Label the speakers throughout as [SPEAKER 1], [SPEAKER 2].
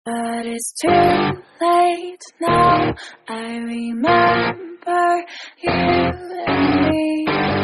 [SPEAKER 1] But it's too late now. I remember you and me,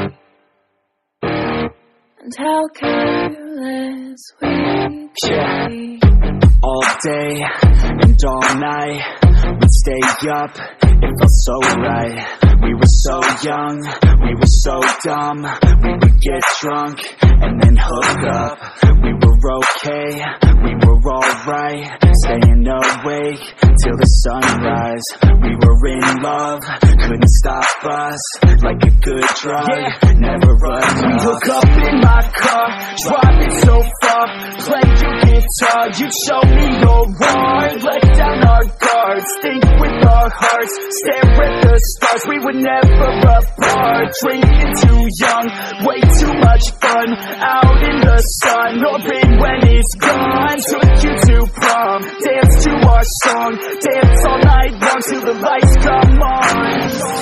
[SPEAKER 1] and how careless we could be.
[SPEAKER 2] All day and all night, we'd stay up, it felt so right. We were so young, we were so dumb. We would get drunk and then hook up. We were okay, we were alright, staying awake till the sunrise. We were in love, couldn't stop us, like a good drug, never enough. We hook up in my car, driving so far, play your guitar, you show me your heart, let down our guards, think with our hearts, stare at the stars. We were never apart, drinking too young, way too much fun, out in the sun, hoping when it's gone. Took you to prom, dance to our song, dance all night long till the lights come on.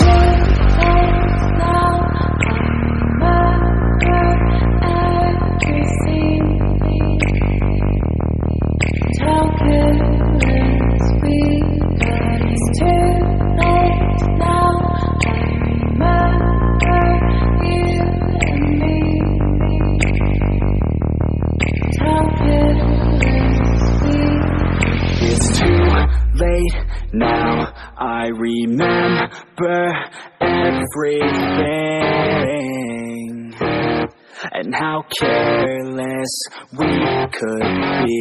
[SPEAKER 2] Late now, I remember everything, and how careless we could be,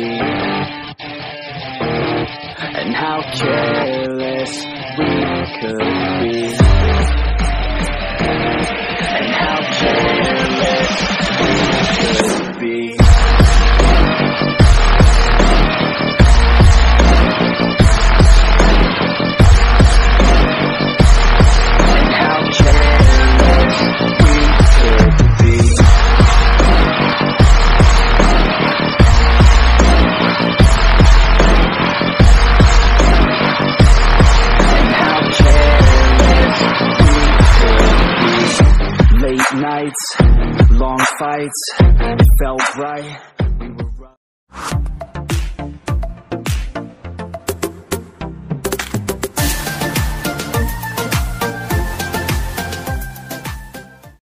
[SPEAKER 2] and how careless we could be, and how careless we could be. Nights, long fights, it felt right.